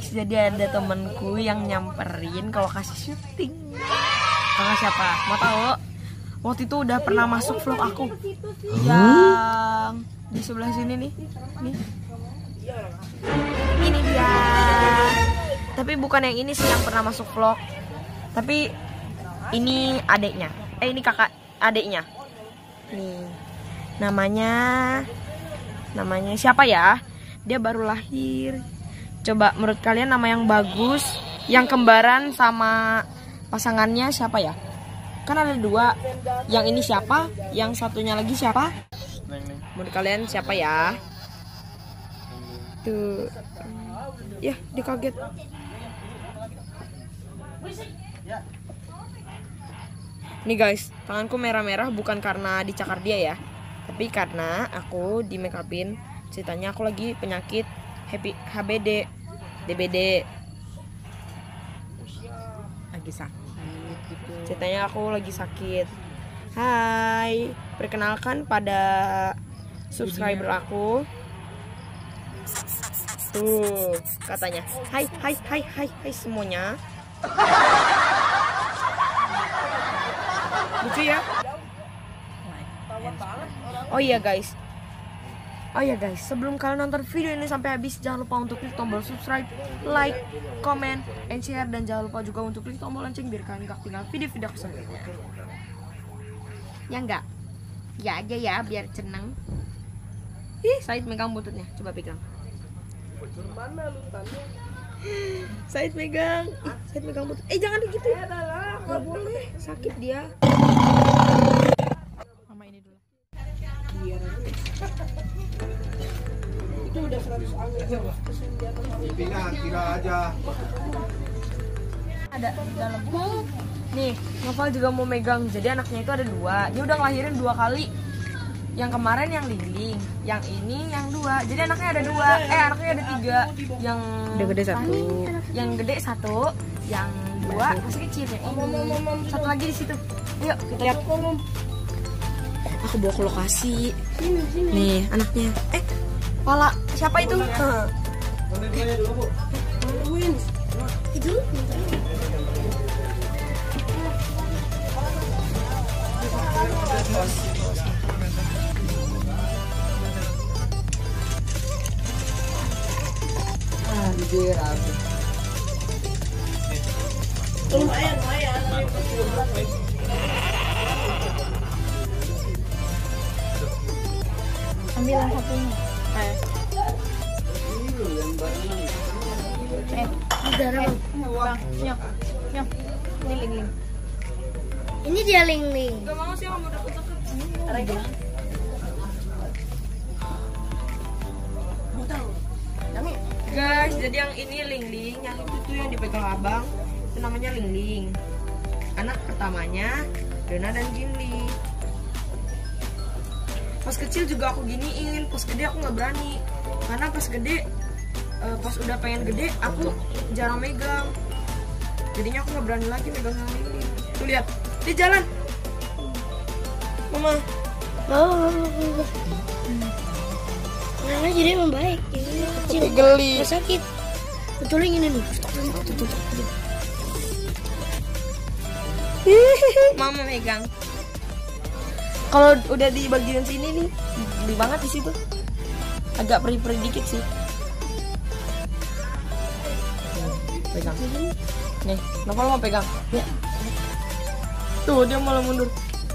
guys, jadi ada temenku yang nyamperin kalau kasih syuting. Kalau siapa? Mau tahu? Waktu itu udah pernah masuk vlog aku yang di sebelah sini nih. Nih. Ini dia. Tapi bukan yang ini sih yang pernah masuk vlog. Tapi ini adeknya. Ini kakak adeknya. Nih. Namanya siapa ya? Dia baru lahir. Coba menurut kalian nama yang bagus, yang kembaran sama pasangannya siapa ya? Kan ada dua. Yang ini siapa? Yang satunya lagi siapa? Menurut kalian siapa ya? Tuh. Ya, dia kaget. Nih guys, tanganku merah-merah bukan karena dicakar dia ya, tapi karena aku di make upin. Ceritanya aku lagi penyakit HBD, DBD, lagi sakit gitu. Ceritanya aku lagi sakit. Hai, perkenalkan pada subscriber aku. Tuh, katanya. Hai semuanya. Lucu ya? Oh iya guys, sebelum kalian nonton video ini sampai habis, jangan lupa untuk klik tombol subscribe, like, comment, and share, dan jangan lupa juga untuk klik tombol lonceng biar kalian gak tinggal video-video aku selanjutnya. Ya enggak? Ya aja ya, biar seneng. Ih, Said megang bututnya, coba pegang. Mana lu tanya? Said megang butut. Jangan gitu. Gak boleh, sakit dia. Mama ini dulu. Itu udah 100 kira aja. Ada di dalam. Nih, Noval juga mau megang. Jadi anaknya itu ada 2. Dia udah ngelahirin 2 kali. Yang kemarin yang Lingling, yang ini yang 2. Jadi anaknya ada 2. Anaknya ada 3. Yang gede 1. Yang gede 1, yang 2 masih kecil ya. Satu lagi di situ. Yuk, kita lihat. Aku bawa ke lokasi. Nih, anaknya. Pala siapa itu? Itu. Lumayan. Ambil yang satunya. Bang. Ini Lingling. Ini dia Lingling. Gak mau sih, kamu udah deket. Guys, jadi yang ini Lingling, yang itu tuh yang dipegang abang, itu namanya Lingling. Anak pertamanya Dona dan Jimli. Pas kecil juga aku giniin, pas gede aku nggak berani, karena pas gede, pas udah pengen gede, aku jarang megang. Jadinya aku nggak berani lagi megang yang ini. Tuh lihat, dia jalan. Mama. Karena jadi membaik. Ini geli. Gak sakit. Betul yang ini nih. Mama megang. Kalau udah di bagian sini nih, geli banget di situ. Agak perih-perih dikit sih. Pegang. Nih, Noval mau pegang. Ya. Tuh, dia malah mundur.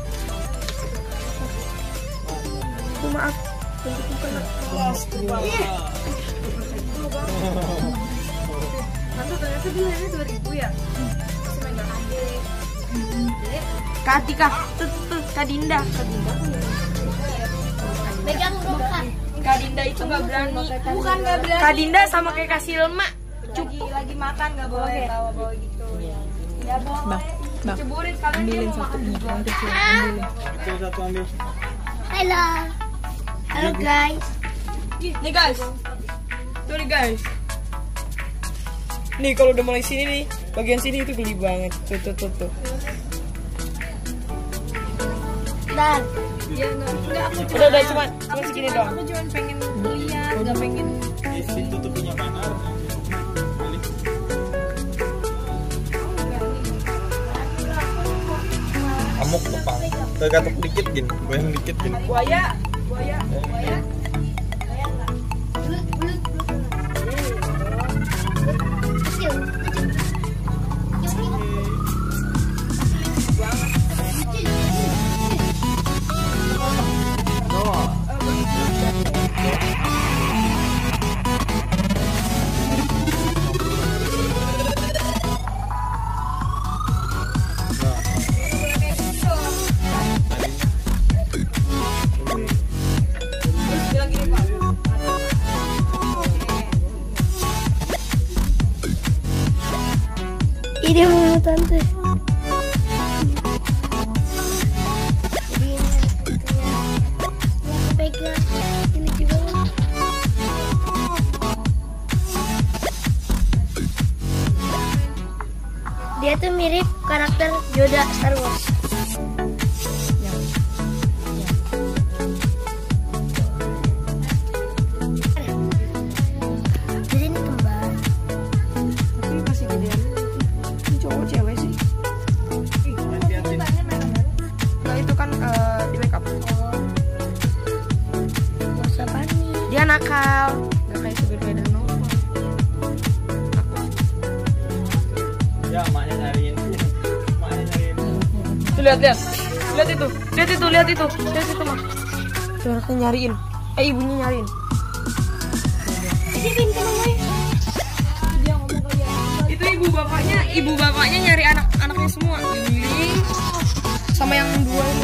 Tuh, maaf. Tante ternyata bilangnya 2000 ya? Masih megang adik. Kak Atika, tuh, Kak Dinda. Pegang dong Kak. Kak Dinda itu nggak berani. Bukan nggak berani. Kak Dinda sama kayak Kak Silma. Lagi makan nggak boleh bawa gitu. Ya boleh. Ceburin kalian dia mau makan juga. Itu satu ambil. Halo guys. Nih guys. Tuh nih guys. Nih kalau udah mulai sini nih, bagian sini itu geli banget. Tuh. Dan Ya enggak, aku udah cuma segini doang. Aku cuma pengen lihat, nggak pengen. Itu tuh punya panar. ngamuk tepang. Kegatuk dikit gin, goyang dikit gin. Buaya. Ini mau tante. Jadi ini aku pegang ini juga. Dia tuh mirip karakter Yoda Star Wars. Jadi ini kembar. Tapi masih gedean. Ini cowok cewek sih. Nah, itu kan di make up. Bos apa nih? Dia nakal. Gak kayak si Spider no. Ya, maknya nyariin. Maknya nyariin. Tuh lihat itu mah. Tuh anaknya nyariin. Ibunya nyariin. Itu ibu bapaknya nyari anak-anaknya semua. Lili sama yang dua ini.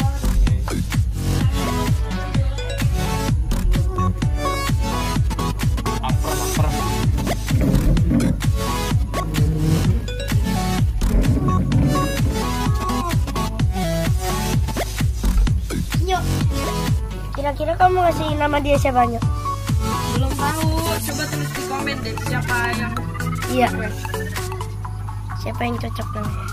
Lapar. Yuk. Kira-kira kamu ngasih nama dia siapa, Nyok? Belum tahu. Coba tulis di komen deh siapa yang Iya. request. Siapa yang cocok namanya?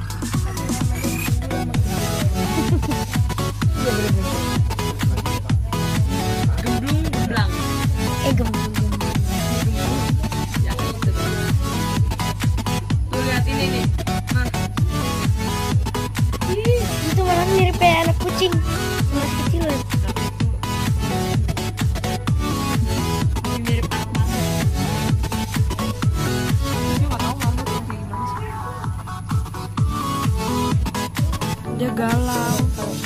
Gemblung gemblang. Gembung. Ya, gitu. Tuh lihat ini nih. Nah, Itu malah mirip kayak anak kucing. Anak kecil lah. ini mirip anak mama. Dia nggak tahu mama tuh kayak gimana sih. Dia galau.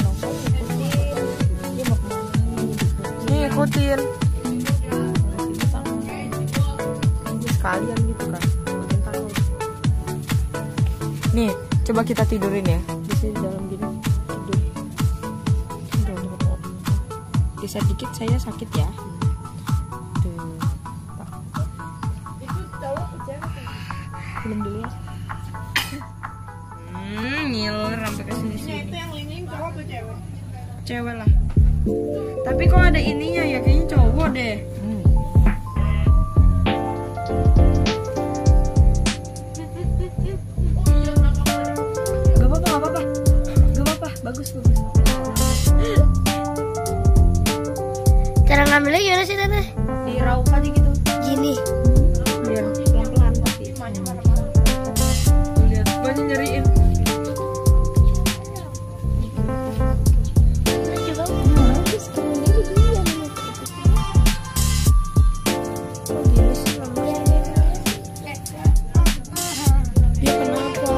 Nih ikutin. Ini sekalian gitu kan. Ikutin terus. Nih, coba kita tidurin ya. Di sini dalam gini. Tidur. Geser dikit saya sakit ya. Tuh. Belum dulu ya. Ngiler sampai ke sini. Itu yang lingling cowok atau cewek? Cewek lah. Tapi kok ada ininya ya, kayaknya cowok deh. Gak apa-apa. Bagus. Cara ngambilnya gimana sih, Tante? Diraup aja gitu. Gini. Biar pelan-pelan tapi. Lihat, banyak nyariin. Coba. Dia kenapa?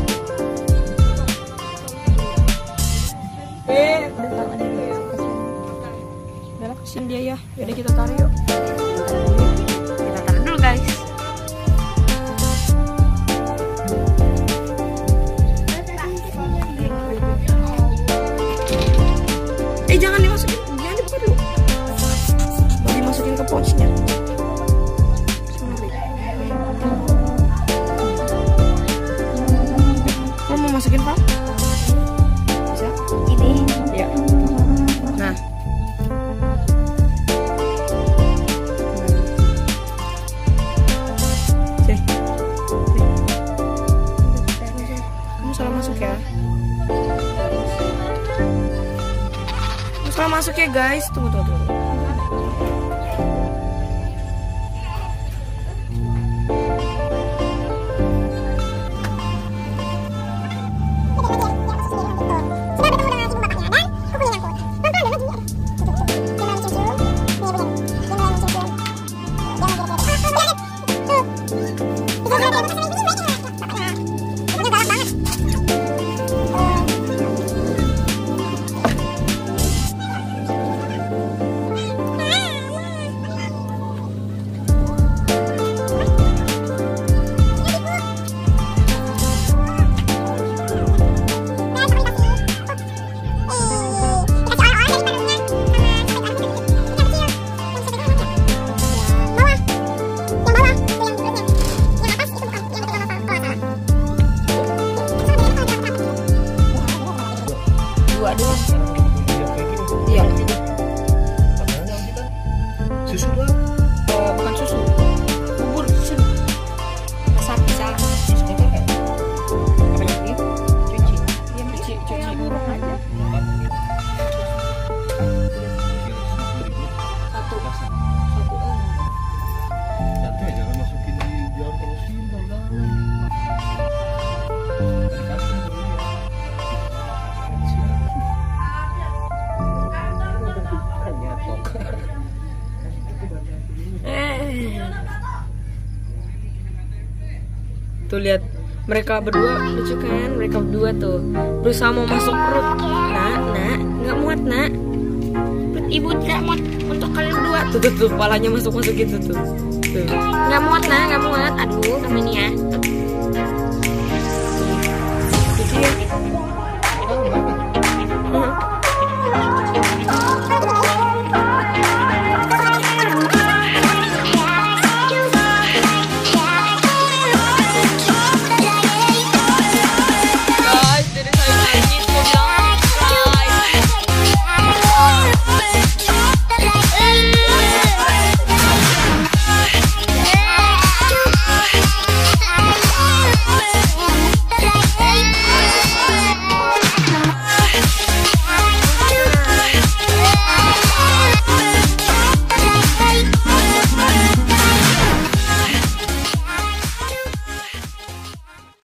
Udah kasihan dia ya. Yaudah kita taruh yuk. Kita taruh dulu guys. Jangan dimasukin, jangan dibuka dulu. Mau dimasukin ke pouchnya. Kamu mau masukin Pak? Bisa? Ini. Ya. Nah. Sih. Kamu salah masuk ya. Kamu salah masuk ya guys. Tunggu. doang. Iya. Susu lah. Bukan susu. Bubur sini. Masak salah. Apa ini? Cuci. Iya, cuci. Burung aja. Satu. Satu aja kan masukin di jar terusin lah. Tuh lihat mereka berdua, lucu kan? Mereka berdua tuh berusaha mau masuk perut. Nak, nggak muat nak. Perut ibu tidak muat untuk kalian berdua. Tuh, kepalanya masukin tuh. Nggak muat nak, nggak muat. Aduh, kamu ini ya.